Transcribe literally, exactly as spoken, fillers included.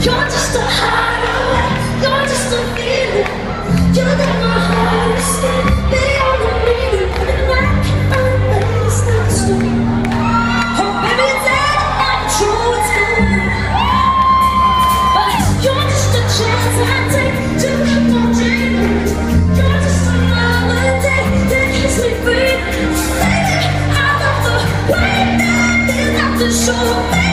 You're just a hideaway, you're just a feeling. You got my heart instead, they all the meaning. And I can't find a place not to stay. Oh baby, it's that I'm true, it's good. But you're just a chance I take to keep on dreaming. You're just another day that keeps me free. Baby, I love the way that you have to show me.